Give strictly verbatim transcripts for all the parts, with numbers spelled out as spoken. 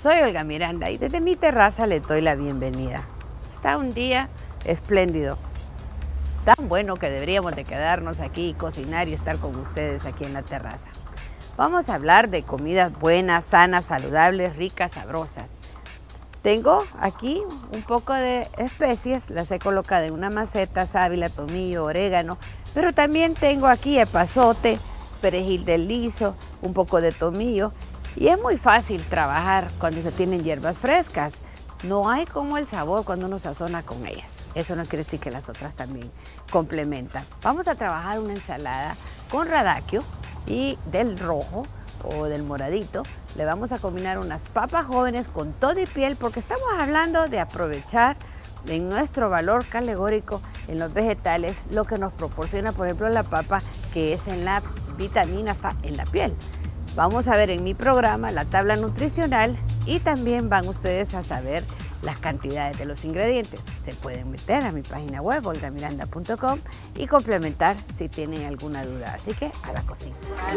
Soy Olga Miranda y desde mi terraza le doy la bienvenida. Está un día espléndido, tan bueno que deberíamos de quedarnos aquí y cocinar y estar con ustedes aquí en la terraza. Vamos a hablar de comidas buenas, sanas, saludables, ricas, sabrosas. Tengo aquí un poco de especies, las he colocado en una maceta, sábila, tomillo, orégano, pero también tengo aquí epazote, perejil del liso, un poco de tomillo. Y es muy fácil trabajar cuando se tienen hierbas frescas. No hay como el sabor cuando uno sazona con ellas. Eso no quiere decir que las otras también complementan. Vamos a trabajar una ensalada con radacchio y del rojo o del moradito. Le vamos a combinar unas papas jóvenes con todo y piel porque estamos hablando de aprovechar en nuestro valor categórico en los vegetales lo que nos proporciona, por ejemplo, la papa, que es en la vitamina, está en la piel. Vamos a ver en mi programa la tabla nutricional y también van ustedes a saber las cantidades de los ingredientes. Se pueden meter a mi página web, olga miranda punto com, y complementar si tienen alguna duda. Así que a la cocina.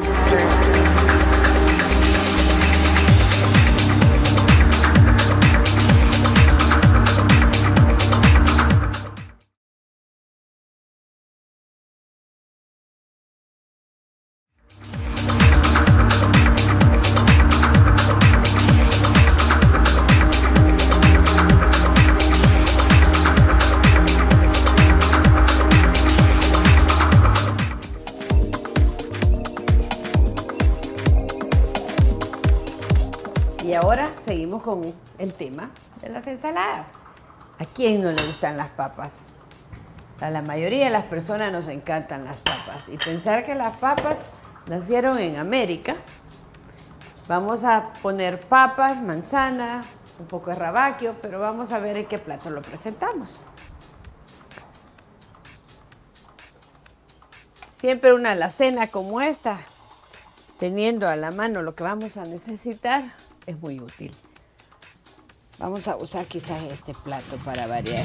Y ahora seguimos con el tema de las ensaladas. ¿A quién no le gustan las papas? A la mayoría de las personas nos encantan las papas. Y pensar que las papas nacieron en América. Vamos a poner papas, manzana, un poco de radacchio, pero vamos a ver en qué plato lo presentamos. Siempre una alacena como esta, teniendo a la mano lo que vamos a necesitar, es muy útil. Vamos a usar quizás este plato para variar.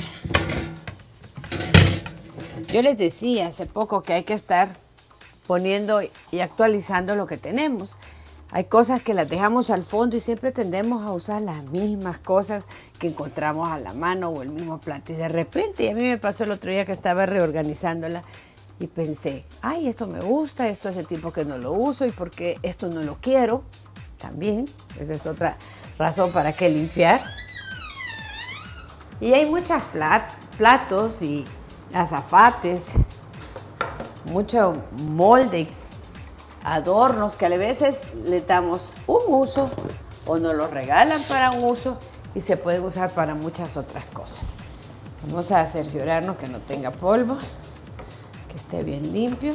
Yo les decía hace poco que hay que estar poniendo y actualizando lo que tenemos. Hay cosas que las dejamos al fondo y siempre tendemos a usar las mismas cosas que encontramos a la mano o el mismo plato. Y de repente, y a mí me pasó el otro día que estaba reorganizándola y pensé, ay, esto me gusta, esto hace tiempo que no lo uso y por qué esto no lo quiero. También, esa es otra razón para qué limpiar. Y hay muchos plat platos y azafates, mucho molde, adornos que a veces le damos un uso o nos los regalan para un uso y se pueden usar para muchas otras cosas. Vamos a cerciorarnos que no tenga polvo, que esté bien limpio.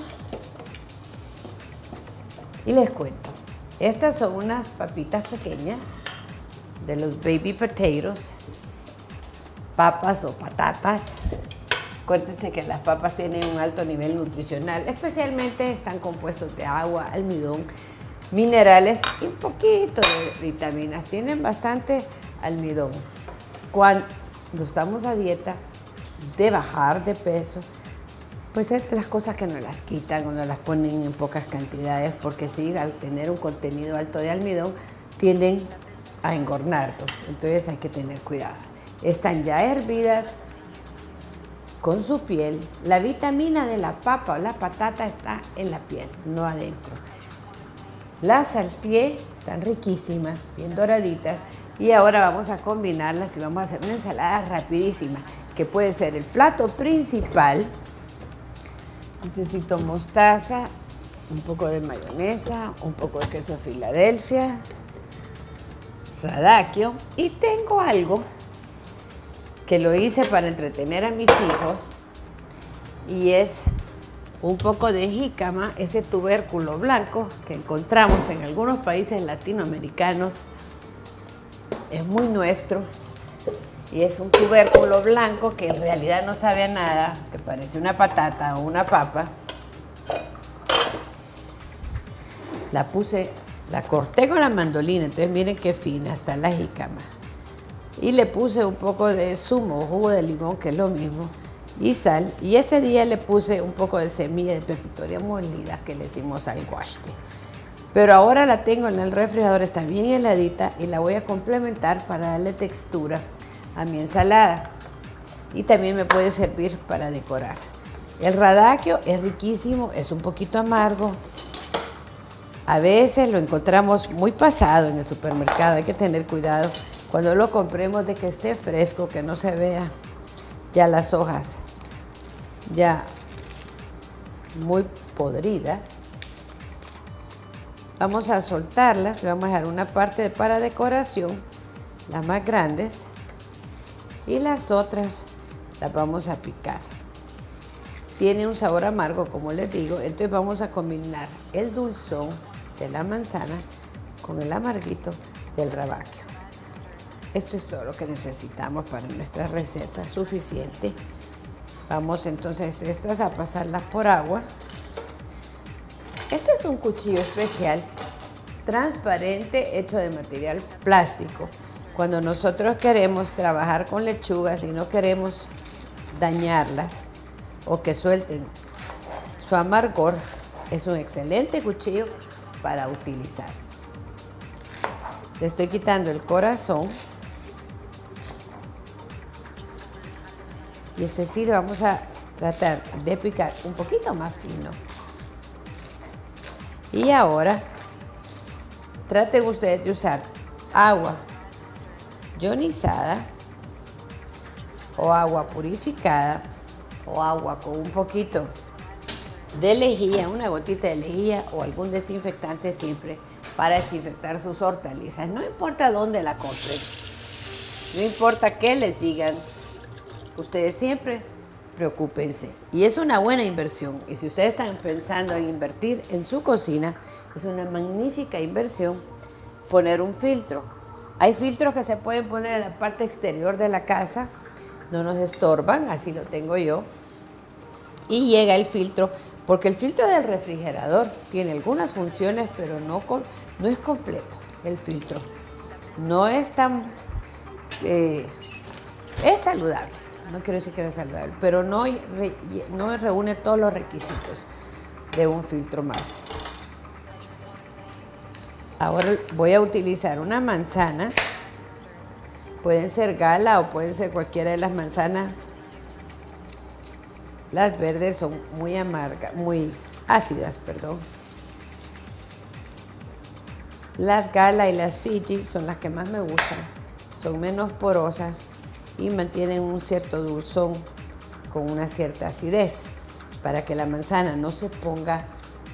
Y les cuento. Estas son unas papitas pequeñas de los baby potatoes, papas o patatas. Acuérdense que las papas tienen un alto nivel nutricional, especialmente están compuestos de agua, almidón, minerales y un poquito de vitaminas. Tienen bastante almidón. Cuando estamos a dieta de bajar de peso, pues es las cosas que nos las quitan o nos las ponen en pocas cantidades, porque sí, al tener un contenido alto de almidón, tienden a engordarnos. Entonces hay que tener cuidado. Están ya hervidas con su piel. La vitamina de la papa o la patata está en la piel, no adentro. Las salteé, están riquísimas, bien doraditas. Y ahora vamos a combinarlas y vamos a hacer una ensalada rapidísima, que puede ser el plato principal. Necesito mostaza, un poco de mayonesa, un poco de queso Filadelfia, radacchio, y tengo algo que lo hice para entretener a mis hijos y es un poco de jícama, ese tubérculo blanco que encontramos en algunos países latinoamericanos. Es muy nuestro y es un tubérculo blanco que en realidad no sabe a nada, que parece una patata o una papa. La puse, la corté con la mandolina, entonces miren qué fina está la jícama. Y le puse un poco de zumo, jugo de limón, que es lo mismo, y sal. Y ese día le puse un poco de semilla de pepitoria molida, que le hicimos al guaste. Pero ahora la tengo en el refrigerador, está bien heladita y la voy a complementar para darle textura a mi ensalada. Y también me puede servir para decorar. El radicchio es riquísimo, es un poquito amargo. A veces lo encontramos muy pasado en el supermercado, hay que tener cuidado cuando lo compremos de que esté fresco, que no se vea ya las hojas ya muy podridas. Vamos a soltarlas, le vamos a dejar una parte para decoración, las más grandes, y las otras las vamos a picar. Tiene un sabor amargo, como les digo, entonces vamos a combinar el dulzón de la manzana con el amarguito del radicchio. Esto es todo lo que necesitamos para nuestra receta, suficiente. Vamos entonces estas a pasarlas por agua. Este es un cuchillo especial, transparente, hecho de material plástico. Cuando nosotros queremos trabajar con lechugas y no queremos dañarlas o que suelten su amargor, es un excelente cuchillo para utilizar. Le estoy quitando el corazón. Y este sí lo vamos a tratar de picar un poquito más fino. Y ahora, traten ustedes de usar agua ionizada o agua purificada o agua con un poquito de lejía, una gotita de lejía o algún desinfectante siempre para desinfectar sus hortalizas. No importa dónde la compren, no importa qué les digan, ustedes siempre preocúpense. Y es una buena inversión. Y si ustedes están pensando en invertir en su cocina, es una magnífica inversión poner un filtro. Hay filtros que se pueden poner en la parte exterior de la casa, no nos estorban, así lo tengo yo. Y llega el filtro, porque el filtro del refrigerador tiene algunas funciones, pero no, con, no es completo el filtro. No es tan... Eh, es saludable. No quiero decir que no es saludable, pero no, re, no reúne todos los requisitos de un filtro más. Ahora voy a utilizar una manzana. Pueden ser gala o pueden ser cualquiera de las manzanas. Las verdes son muy amargas, muy ácidas, perdón. Las gala y las Fiji son las que más me gustan. Son menos porosas y mantienen un cierto dulzón con una cierta acidez. Para que la manzana no se ponga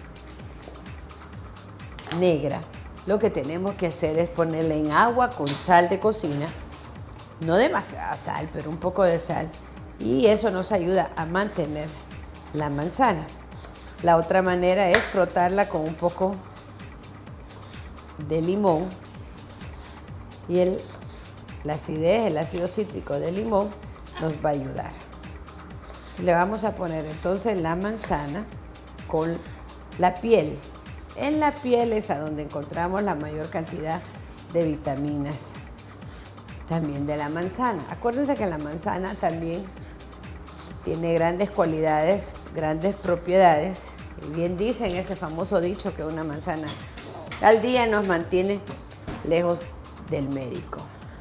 negra, lo que tenemos que hacer es ponerla en agua con sal de cocina, no demasiada sal, pero un poco de sal, y eso nos ayuda a mantener la manzana. La otra manera es frotarla con un poco de limón y el, la acidez, el ácido cítrico del limón nos va a ayudar. Le vamos a poner entonces la manzana con la piel. En la piel es a donde encontramos la mayor cantidad de vitaminas, también de la manzana. Acuérdense que la manzana también tiene grandes cualidades, grandes propiedades. Y bien dicen ese famoso dicho que una manzana al día nos mantiene lejos del médico.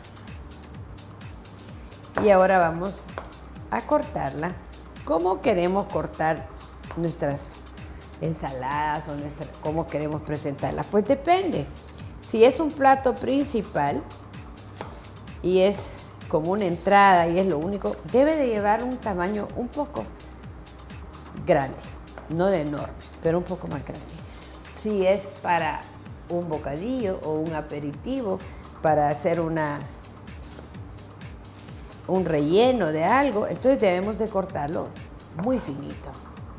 Y ahora vamos a cortarla. ¿Cómo queremos cortar nuestras ensaladas o nuestra, cómo queremos presentarlas? Pues depende. Si es un plato principal y es como una entrada y es lo único, debe de llevar un tamaño un poco grande, no de enorme, pero un poco más grande. Si es para un bocadillo o un aperitivo, para hacer una un relleno de algo, entonces debemos de cortarlo muy finito.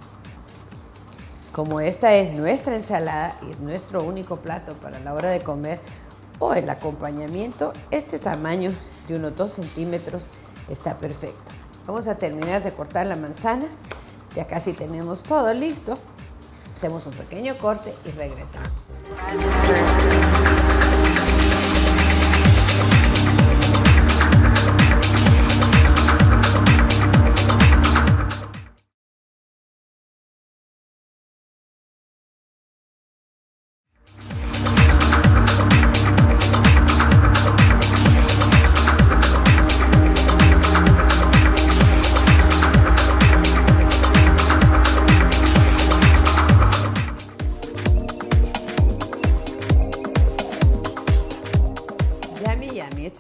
Como esta es nuestra ensalada y es nuestro único plato para la hora de comer o el acompañamiento, este tamaño de unos dos centímetros está perfecto. Vamos a terminar de cortar la manzana, ya casi tenemos todo listo. Hacemos un pequeño corte y regresamos.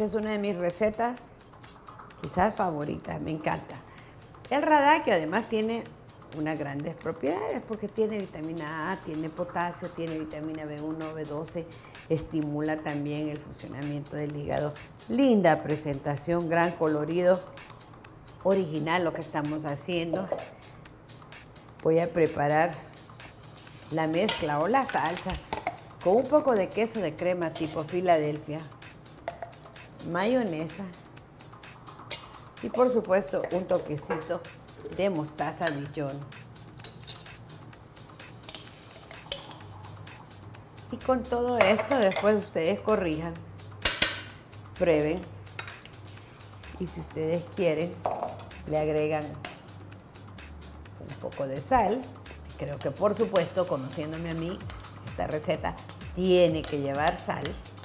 es una de mis recetas quizás favoritas, me encanta. El radacchio además tiene unas grandes propiedades porque tiene vitamina A, tiene potasio, tiene vitamina B uno, B doce, estimula también el funcionamiento del hígado. Linda presentación, gran colorido, original lo que estamos haciendo. Voy a preparar la mezcla o la salsa con un poco de queso de crema tipo Filadelfia, mayonesa y por supuesto un toquecito de mostaza Dijon. Y con todo esto después ustedes corrijan, prueben y si ustedes quieren le agregan un poco de sal. Creo que por supuesto, conociéndome a mí, esta receta tiene que llevar sal.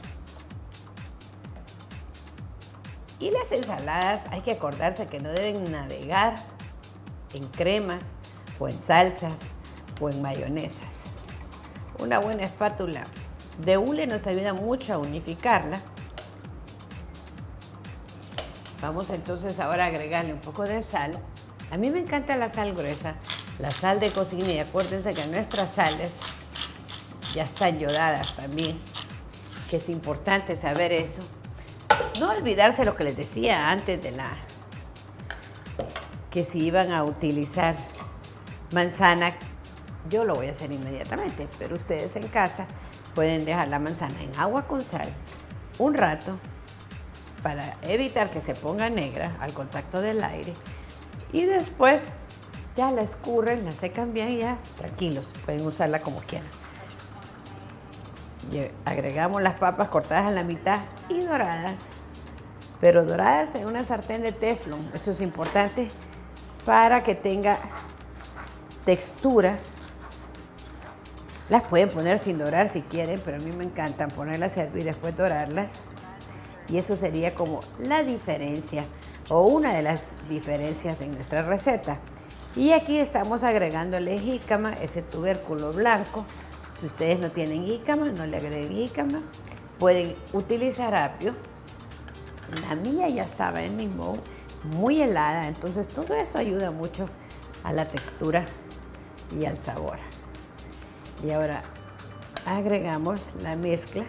Y las ensaladas hay que acordarse que no deben navegar en cremas o en salsas o en mayonesas. Una buena espátula de hule nos ayuda mucho a unificarla. Vamos entonces ahora a agregarle un poco de sal. A mí me encanta la sal gruesa, la sal de cocina, y acuérdense que nuestras sales ya están yodadas también, que es importante saber eso. No olvidarse lo que les decía antes de la... que si iban a utilizar manzana, yo lo voy a hacer inmediatamente, pero ustedes en casa pueden dejar la manzana en agua con sal un rato para evitar que se ponga negra al contacto del aire y después ya la escurren, la secan bien y ya tranquilos, pueden usarla como quieran. Y agregamos las papas cortadas a la mitad y doradas, pero doradas en una sartén de teflón, eso es importante para que tenga textura. Las pueden poner sin dorar si quieren, pero a mí me encantan ponerlas a hervir y después dorarlas. Y eso sería como la diferencia o una de las diferencias en nuestra receta. Y aquí estamos agregándole jícama, ese tubérculo blanco. Si ustedes no tienen jícama, no le agreguen jícama. Pueden utilizar apio. La mía ya estaba en mi bowl, muy helada, entonces todo eso ayuda mucho a la textura y al sabor. Y ahora agregamos la mezcla,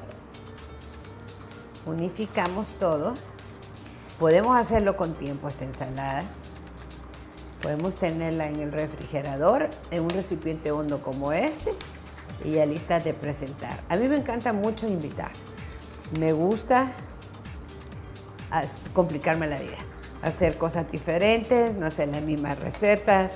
unificamos todo. Podemos hacerlo con tiempo esta ensalada. Podemos tenerla en el refrigerador, en un recipiente hondo como este, y ya lista de presentar. A mí me encanta mucho invitar. Me gusta complicarme la vida, hacer cosas diferentes, no hacer las mismas recetas,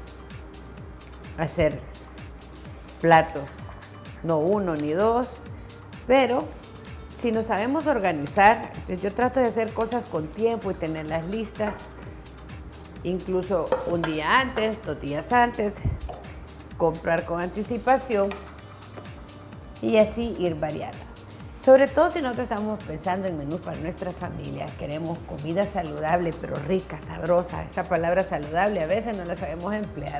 hacer platos, no uno ni dos, pero si nos sabemos organizar, entonces yo trato de hacer cosas con tiempo y tenerlas listas, incluso un día antes, dos días antes, comprar con anticipación y así ir variando. Sobre todo si nosotros estamos pensando en menús para nuestra familia, queremos comida saludable, pero rica, sabrosa. Esa palabra saludable a veces no la sabemos emplear.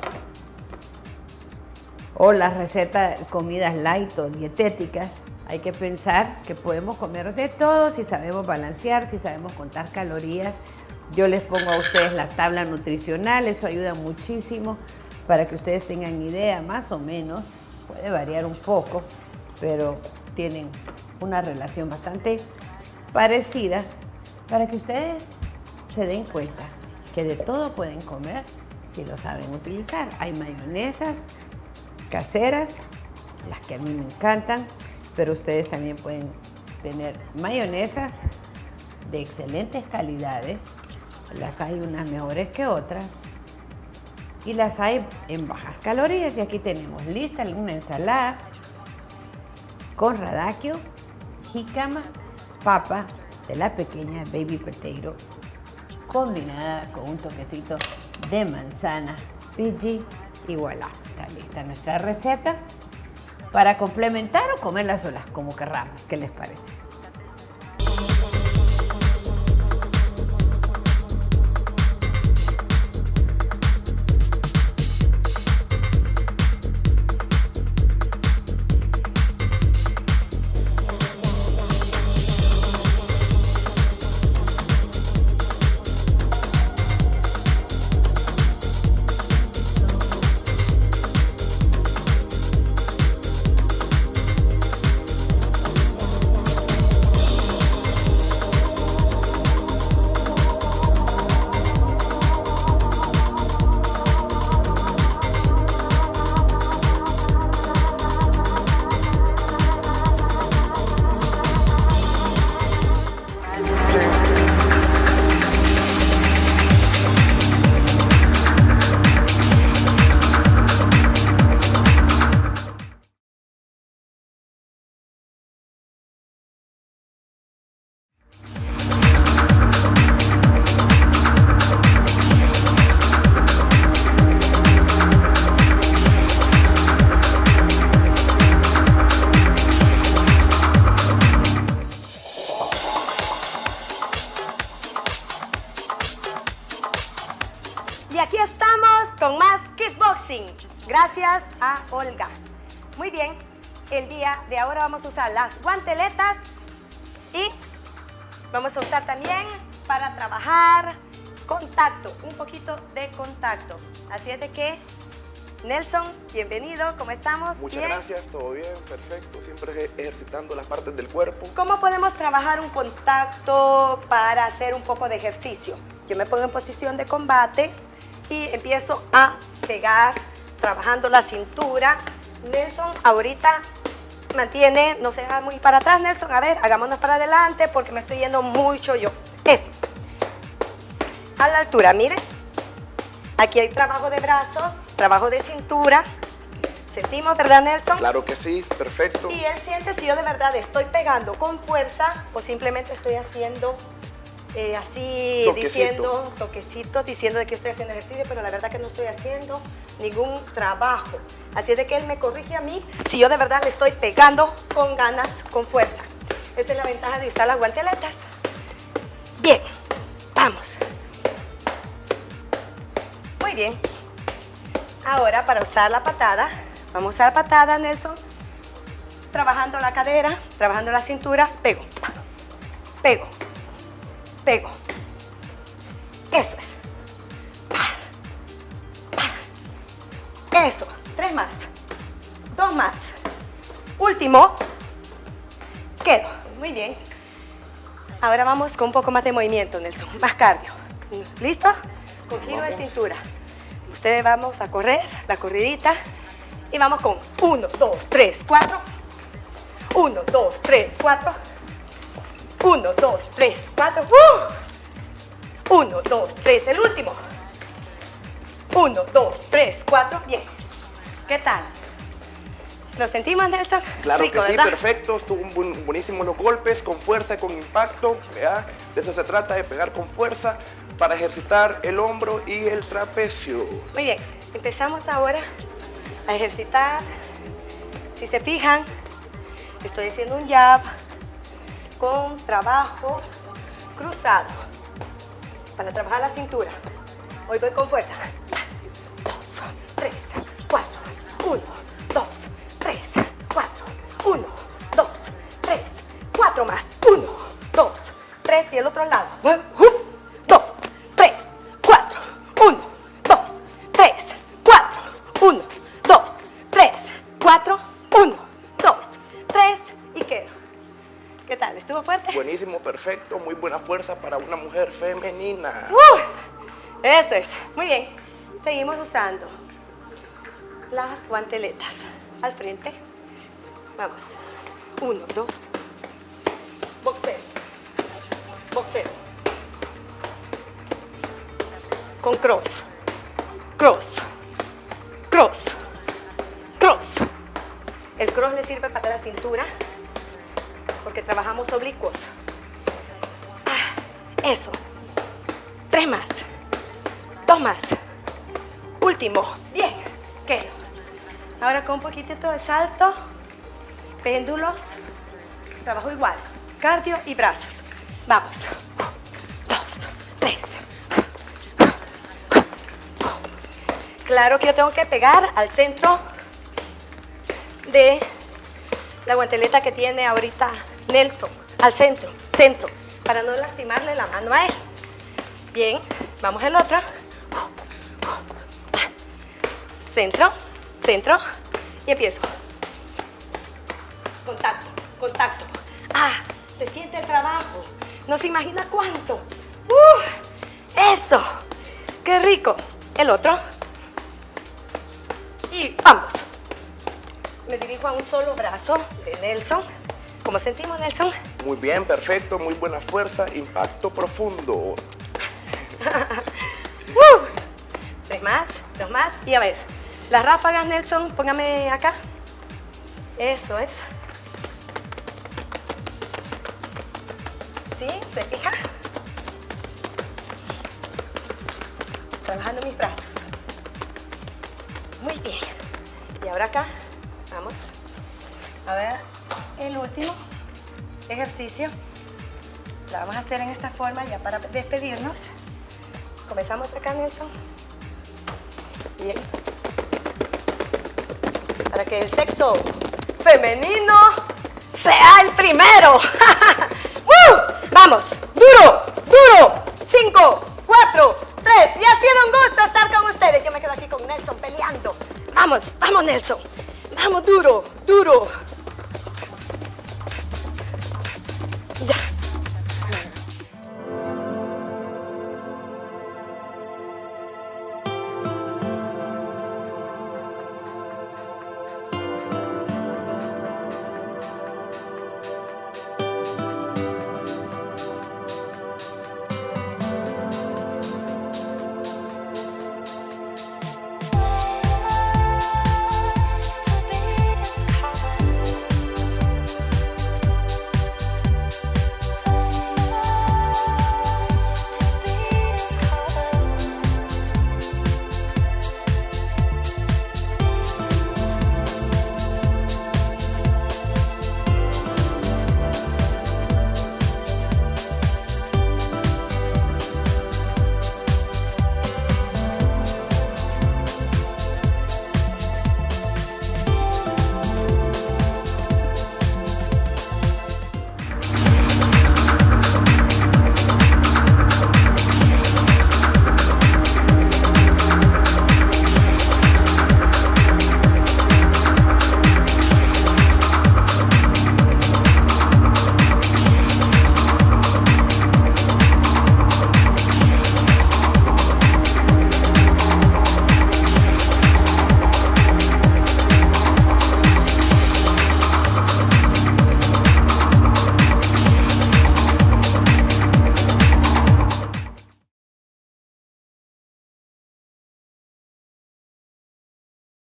O las recetas, comidas light o dietéticas, hay que pensar que podemos comer de todo si sabemos balancear, si sabemos contar calorías. Yo les pongo a ustedes la tabla nutricional, eso ayuda muchísimo para que ustedes tengan idea más o menos. Puede variar un poco, pero tienen una relación bastante parecida para que ustedes se den cuenta que de todo pueden comer si lo saben utilizar. Hay mayonesas caseras, las que a mí me encantan, pero ustedes también pueden tener mayonesas de excelentes calidades. Las hay unas mejores que otras y las hay en bajas calorías. Y aquí tenemos lista una ensalada con radacchio, jícama, papa de la pequeña baby potato, combinada con un toquecito de manzana Fiji y voilà, está lista nuestra receta para complementar o comerla solas, como querramos. ¿Qué les parece? Olga. Muy bien, el día de ahora vamos a usar las guanteletas y vamos a usar también para trabajar contacto, un poquito de contacto. Así es de que, Nelson, bienvenido, ¿cómo estamos? Muchas ¿Bien? gracias, todo bien, perfecto, siempre ejercitando las partes del cuerpo. ¿Cómo podemos trabajar un contacto para hacer un poco de ejercicio? Yo me pongo en posición de combate y empiezo a pegar, trabajando la cintura. Nelson, ahorita mantiene, no se va muy para atrás, Nelson. A ver, hagámonos para adelante porque me estoy yendo mucho yo. Eso. A la altura, mire. Aquí hay trabajo de brazos, trabajo de cintura. ¿Sentimos, verdad, Nelson? Claro que sí, perfecto. Y él siente si yo de verdad estoy pegando con fuerza o simplemente estoy haciendo eh, así, Toquecito. diciendo, toquecitos, diciendo de que estoy haciendo ejercicio, pero la verdad que no estoy haciendo ningún trabajo. Así es de que él me corrige a mí si yo de verdad le estoy pegando con ganas, con fuerza. Esa es la ventaja de usar las guanteletas. Bien, vamos. Muy bien. Ahora para usar la patada, vamos a usar patada, Nelson. Trabajando la cadera, trabajando la cintura, pego, pego, pego. Eso es. Eso, tres más, dos más. Último, quedo. Muy bien. Ahora vamos con un poco más de movimiento, Nelson, más cardio. ¿Listo? Con giro de cintura. Ustedes vamos a correr, la corridita. Y vamos con uno, dos, tres, cuatro. uno, dos, tres, cuatro. uno, dos, tres, cuatro. uno, dos, tres, el último. uno, dos, tres, cuatro. Bien. ¿Qué tal? ¿Lo sentimos, Nelson? Claro Rico, que sí, ¿verdad? perfecto, estuvo buen, buenísimos los golpes, con fuerza, con impacto, ¿verdad? De eso se trata, de pegar con fuerza para ejercitar el hombro y el trapecio. Muy bien, empezamos ahora a ejercitar. Si se fijan, estoy haciendo un jab con trabajo cruzado para trabajar la cintura. Hoy voy con fuerza. Dos, tres, cuatro, uno, dos, tres, cuatro, uno, dos, tres, cuatro más, uno, dos, tres y el otro lado. Dos, tres, cuatro, uno, dos, tres, cuatro, uno, dos, tres, cuatro, uno, dos, tres y quedo. ¿Qué tal? ¿Estuvo fuerte? Buenísimo, perfecto, muy buena fuerza para una mujer femenina. Uh, eso es. Muy bien. Seguimos usando las guanteletas al frente. Vamos. Uno, dos. Boxeo. Boxeo. Con cross. Cross. Cross. Cross. El cross le sirve para la cintura porque trabajamos oblicuos. Ah, eso. Tres más. Dos más. Último. Bien. ¿Qué? Ahora con un poquitito de salto. Péndulos. Trabajo igual. Cardio y brazos. Vamos. Dos, tres. Claro que yo tengo que pegar al centro de la guanteleta que tiene ahorita Nelson. Al centro. Centro. Para no lastimarle la mano a él. Bien. Vamos al otro. Centro, centro y empiezo. Contacto, contacto. Ah, se siente el trabajo. No se imagina cuánto. Uh, eso. Qué rico. El otro. Y vamos. Me dirijo a un solo brazo de Nelson. ¿Cómo sentimos, Nelson? Muy bien, perfecto, muy buena fuerza, impacto profundo. uh, tres más, dos más y a ver. Las ráfagas, Nelson, póngame acá. Eso es. ¿Sí? ¿Se fija? Trabajando mis brazos. Muy bien. Y ahora acá, vamos. A ver, el último ejercicio. La vamos a hacer en esta forma ya para despedirnos. Comenzamos acá, Nelson. Bien. para que el sexo femenino sea el primero. ¡Uh! Vamos, duro, duro. Cinco, cuatro, tres. Y ha sido un gusto estar con ustedes. Yo me quedo aquí con Nelson peleando. Vamos, vamos Nelson. Vamos duro, duro.